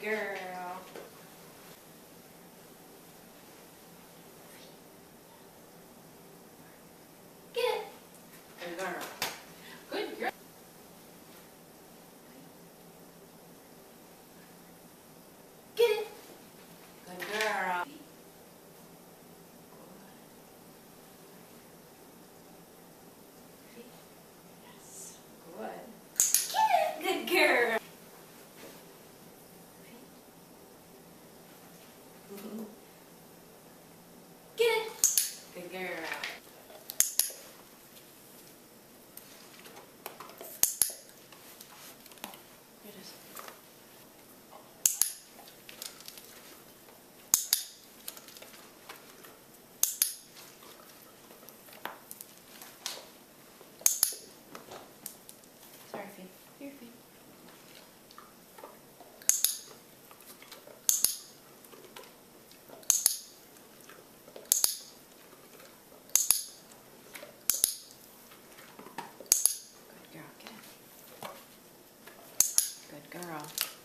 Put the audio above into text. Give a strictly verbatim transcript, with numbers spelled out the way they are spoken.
girl. Get it. Good girl. Good girl. Get it. Good girl. Yes. Good. Get it. Good girl. Get it. Good girl. Here it is. Sorry, Fee. Here, Fee. Good girl. Get it. Good girl.